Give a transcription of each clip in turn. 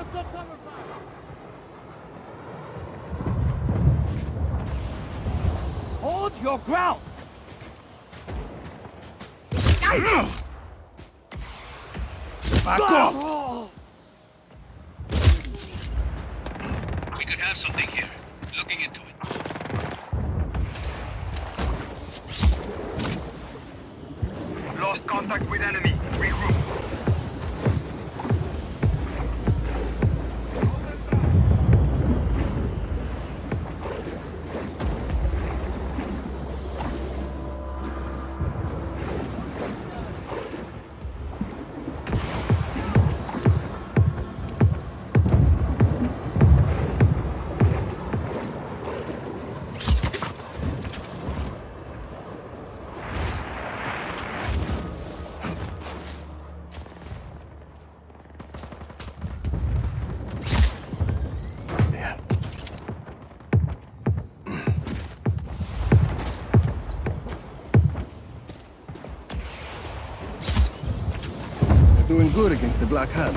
Hold your ground! Back off! We could have something here. Looking into it. Lost contact with enemy. Regroup. Doing good against the Black Hand.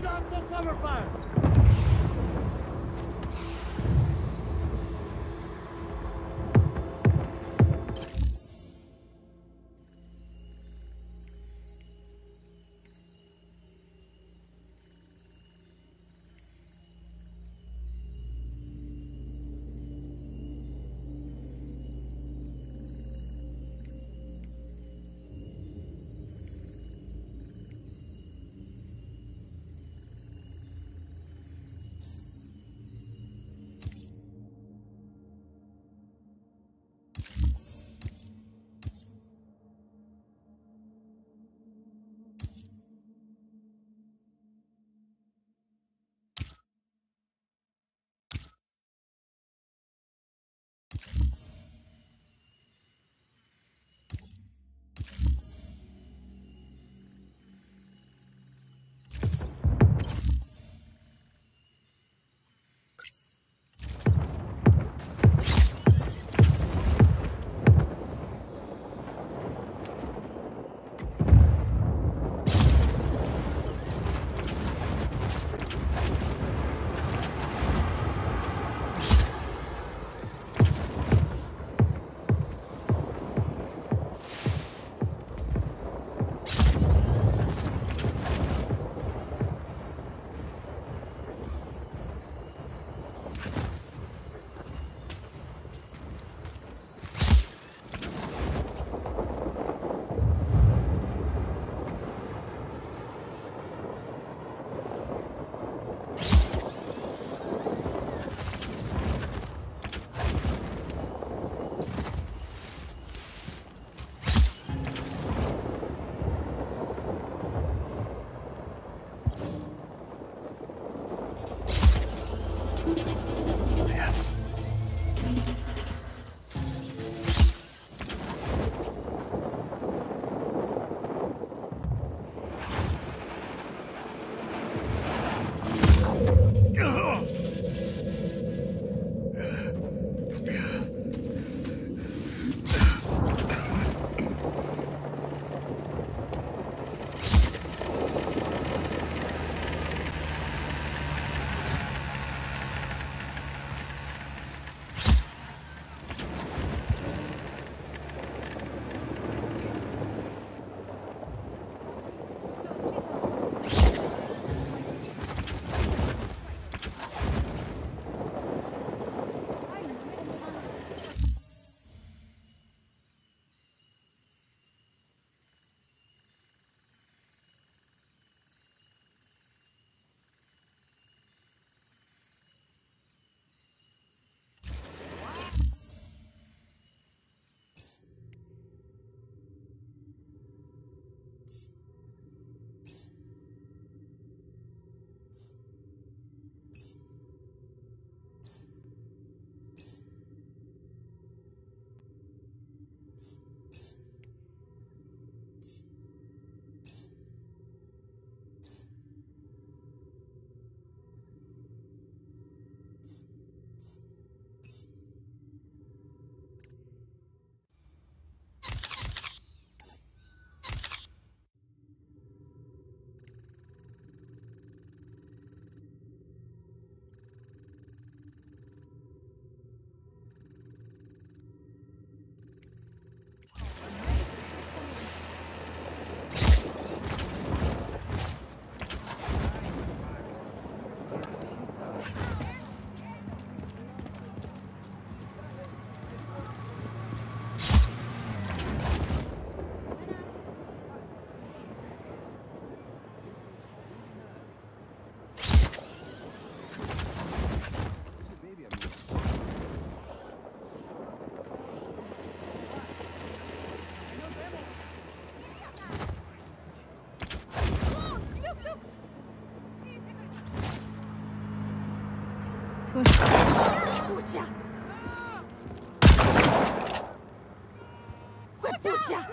knots on cover fire! ¡Pucha! ¡Juepucha!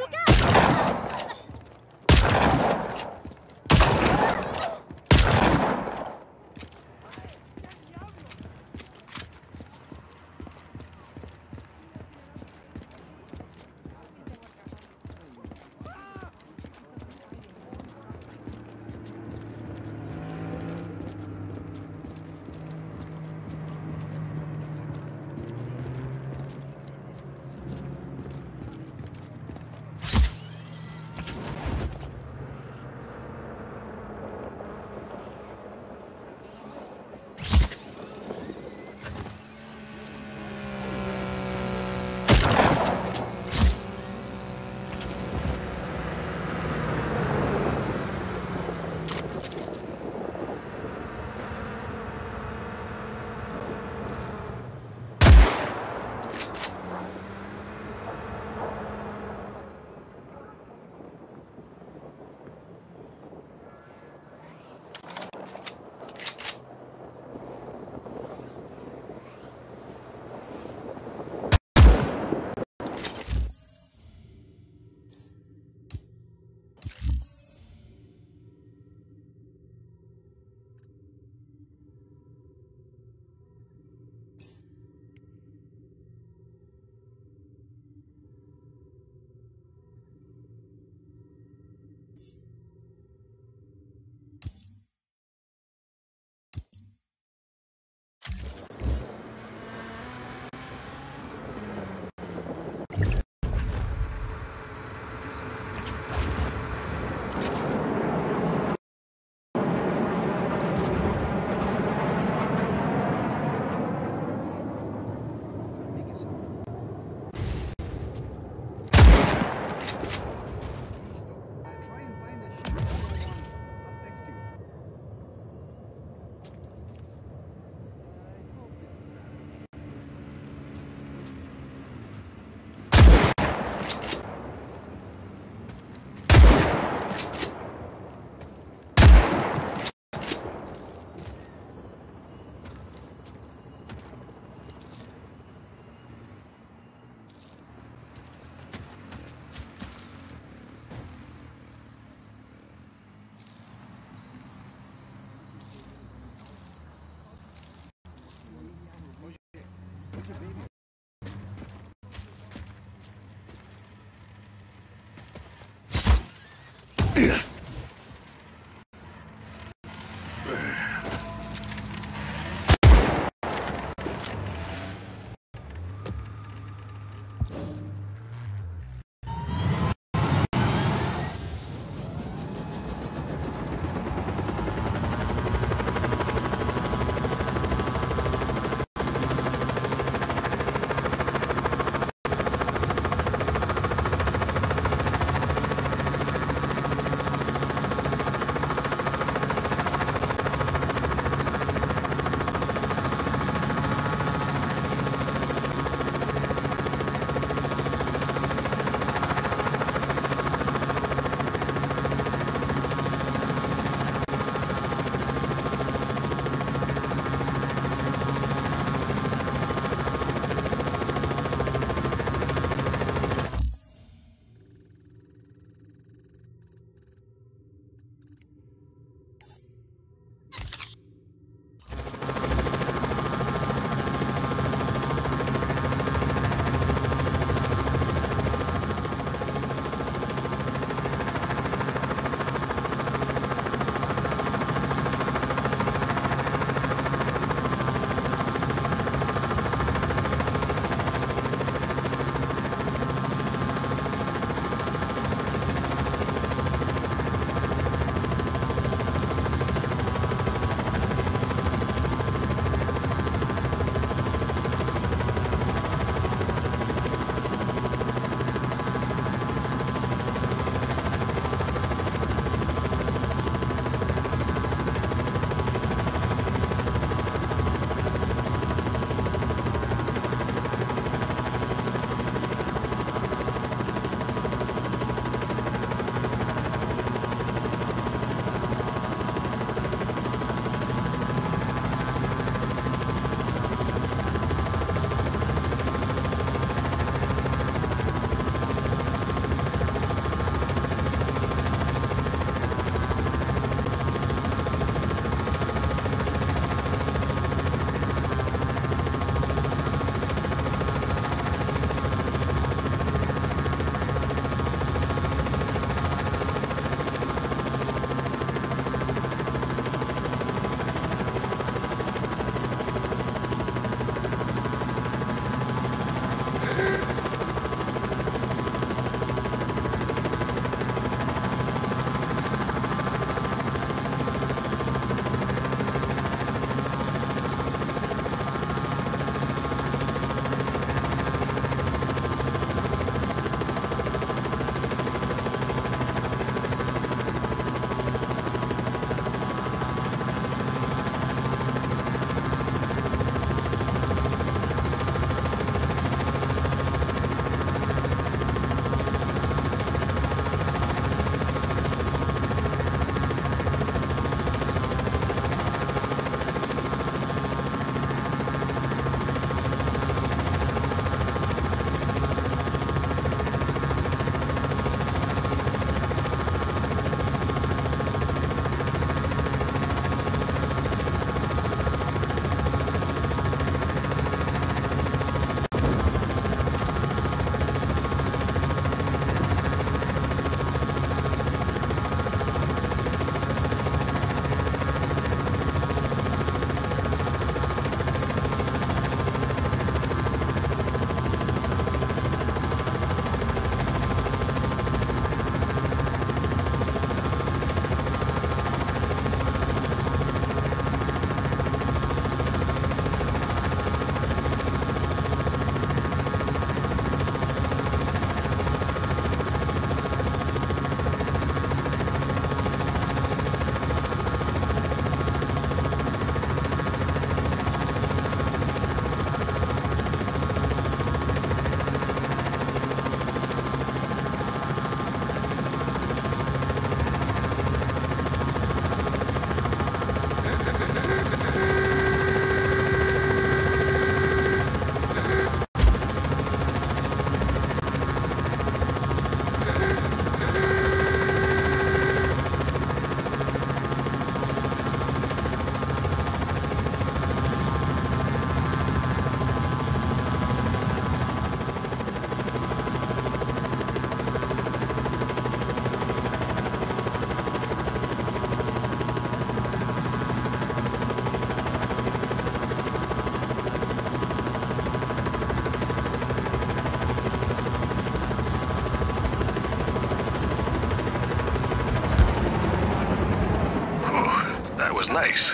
was nice.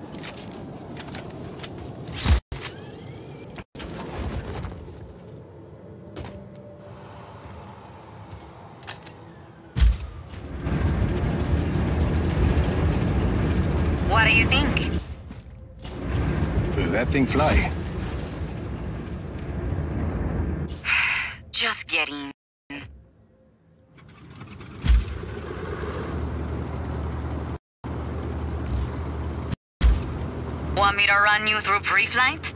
What do you think? Will that thing fly? Just getting. Want me to run you through pre-flight?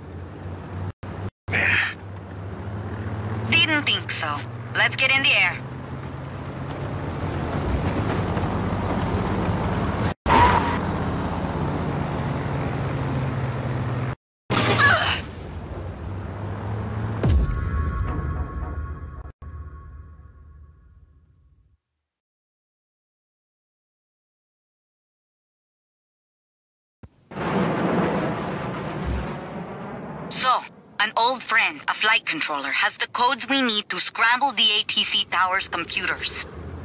Yeah. Didn't think so. Let's get in the air. So, an old friend, a flight controller, has the codes we need to scramble the ATC tower's computers.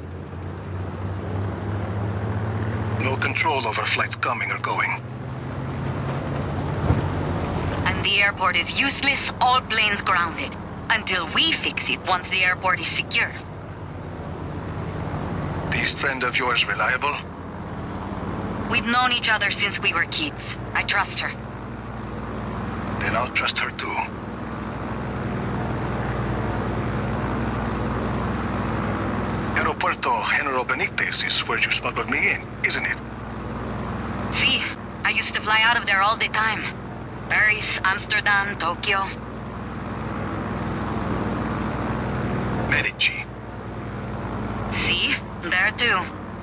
No control over flights coming or going. And the airport is useless, all planes grounded. Until we fix it once the airport is secure. This friend of yours reliable? We've known each other since we were kids. I trust her. Then I'll trust her too. Aeropuerto General Benitez is where you smuggled me in, isn't it? See, I used to fly out of there all the time. Paris, Amsterdam, Tokyo. Medici. See? There too.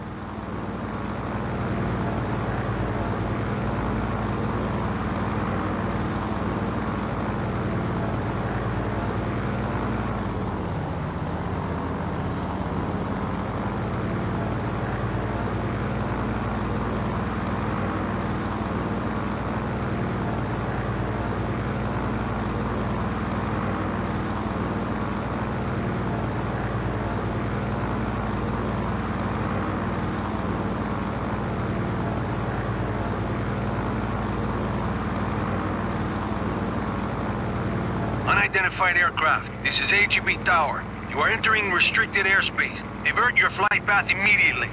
Unidentified aircraft. This is AGB Tower. You are entering restricted airspace. Divert your flight path immediately.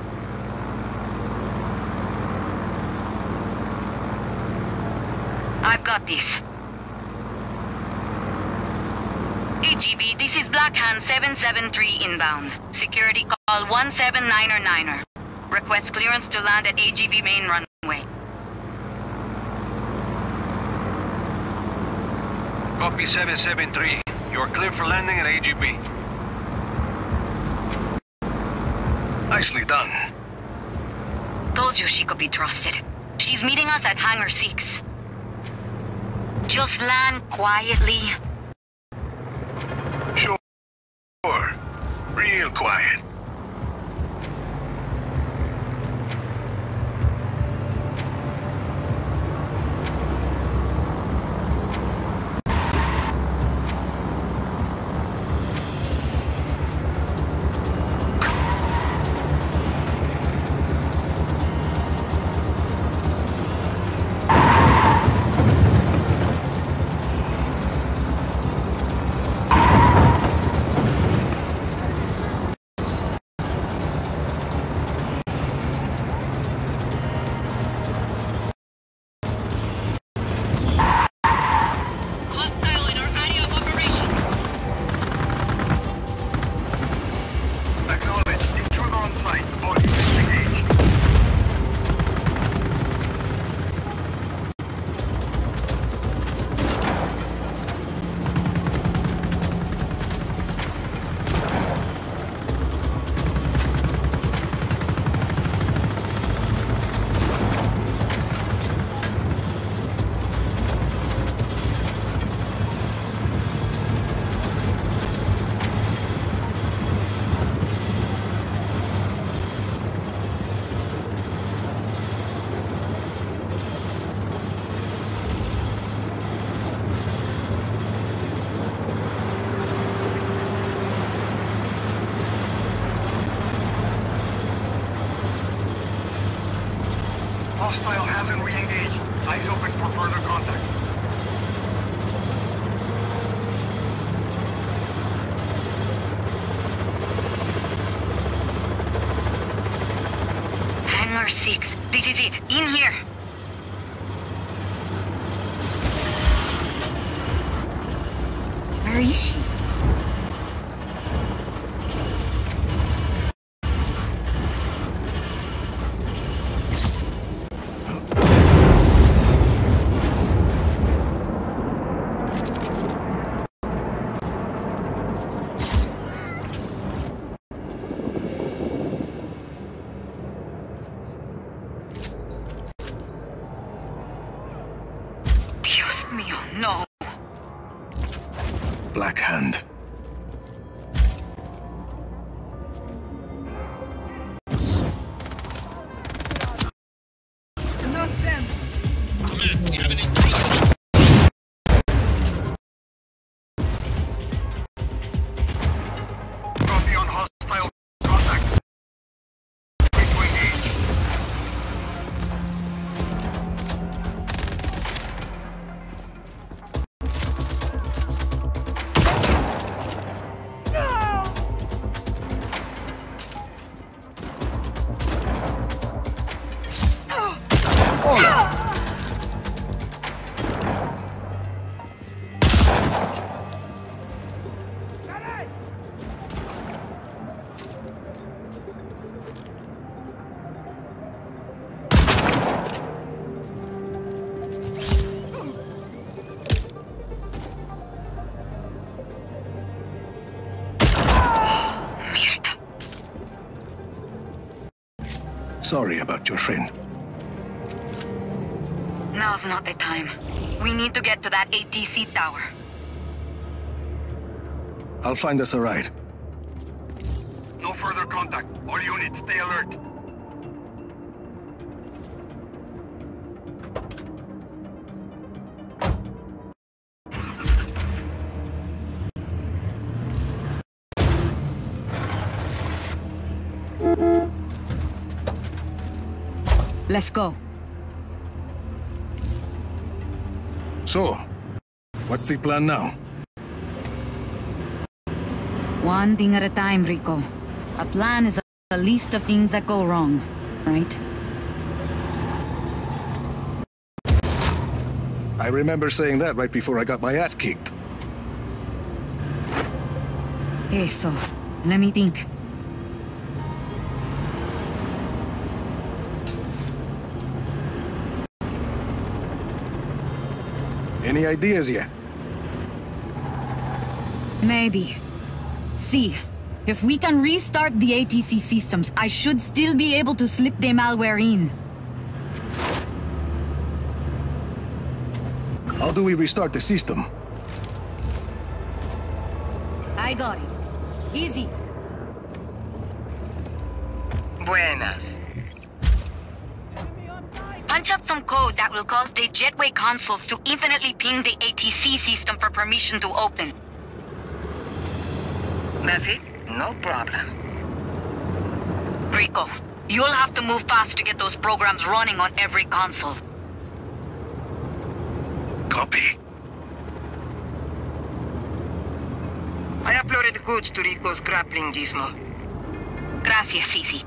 I've got this. AGB, this is Blackhand 773 inbound. Security call 179er. Request clearance to land at AGB main runway. Copy 773. You are clear for landing at AGB. Nicely done. Told you she could be trusted. She's meeting us at Hangar 6. Just land quietly. Sure. Real quiet. Hostile hasn't re-engaged. Eyes open for further contact. Hangar 6. This is it. In here. Where is she? Dios mío, no. Black Hand. Not them. Command, do you have any... Copy on hostile contact. Ready to engage. Mierda. Sorry about your friend. Now's not the time. We need to get to that ATC tower. I'll find us a ride. No further contact. All units, stay alert. Let's go. So, what's the plan now? One thing at a time, Rico. A plan is a list of things that go wrong, right? I remember saying that right before I got my ass kicked. Eso. Let me think. Any ideas yet? Maybe. See, if we can restart the ATC systems, I should still be able to slip the malware in. How do we restart the system? I got it. Easy. Buenas. Punch up some code that will cause the jetway consoles to infinitely ping the ATC system for permission to open. That's it? No problem. Rico, you'll have to move fast to get those programs running on every console. Copy. I uploaded the goods to Rico's grappling gizmo. Gracias, Sisi.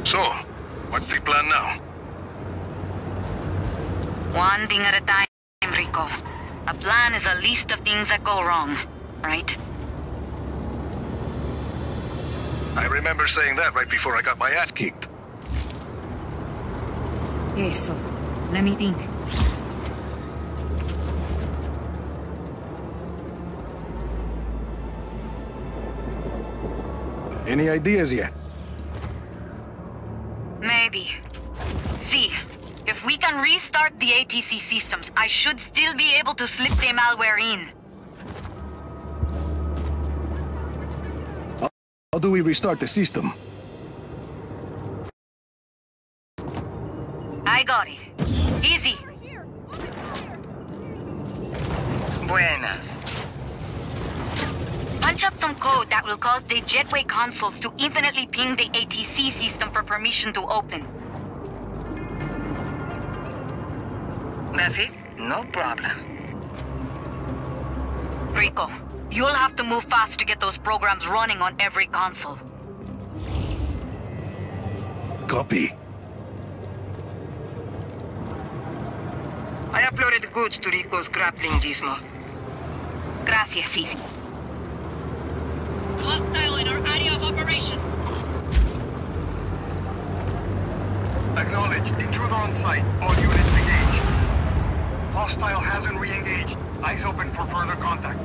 So, what's the plan now? One thing at a time, Rico. A plan is a list of things that go wrong, right? I remember saying that right before I got my ass kicked. Eso. Let me think. Any ideas yet? Maybe. See, if we can restart the ATC systems, I should still be able to slip the malware in. How do we restart the system? I got it. Easy. Buenas. Punch up some code that will cause the Jetway consoles to infinitely ping the ATC system for permission to open. That's it? No problem. Rico, you'll have to move fast to get those programs running on every console. Copy. I uploaded the goods to Rico's grappling gizmo. Gracias, Easy. Hostile in our area of operation. Acknowledged. Intruder on site. All units engaged. Hostile hasn't re-engaged. Eyes open for further contact.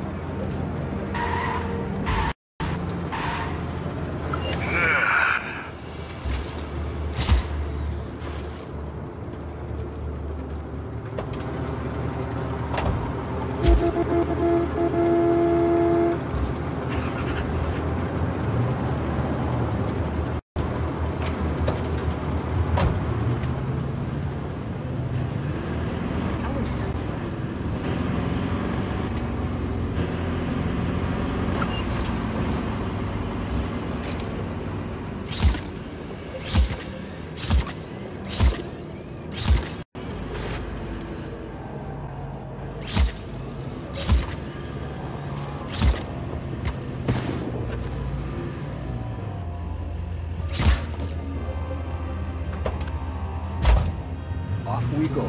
Off we go.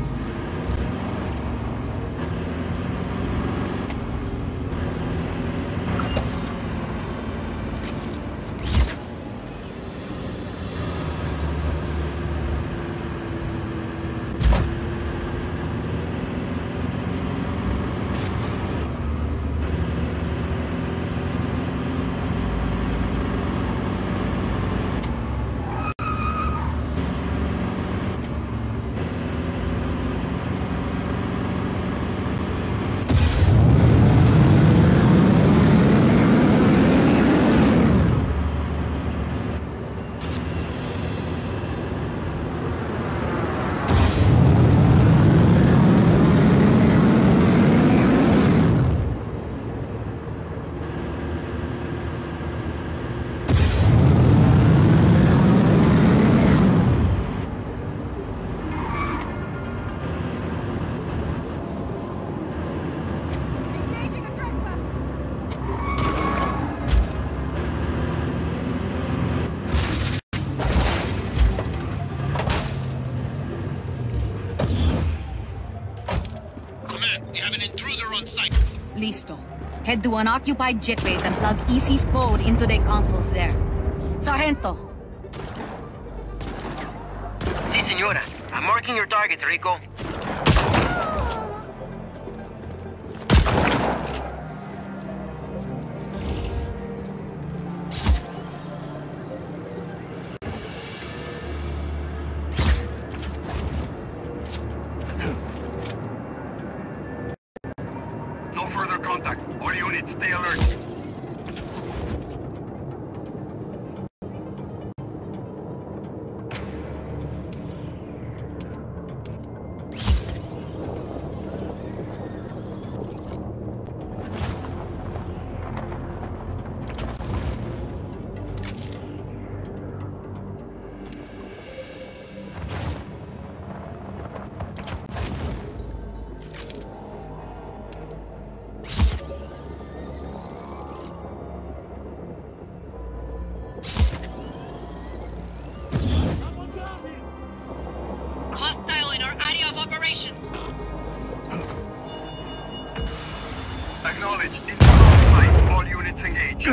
We have an intruder on site. Listo. Head to unoccupied jetways and plug EC's code into the consoles there. Sargento! Si, senora. I'm marking your targets, Rico. No further contact. All units, stay alert. Acknowledged. Intruder on site. All units engaged.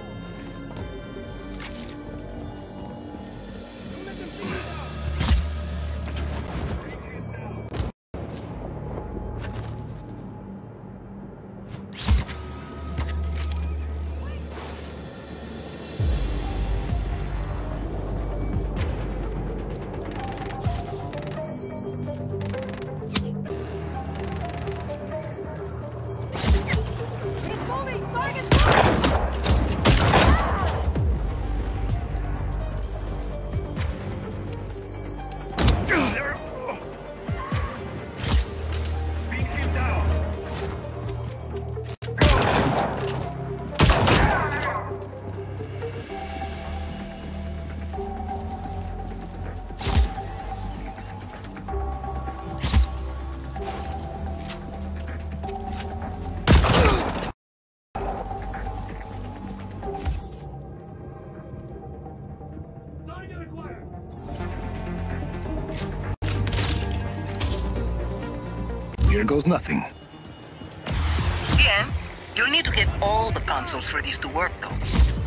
Here goes nothing. Bien. You'll need to get all the consoles for this to work, though.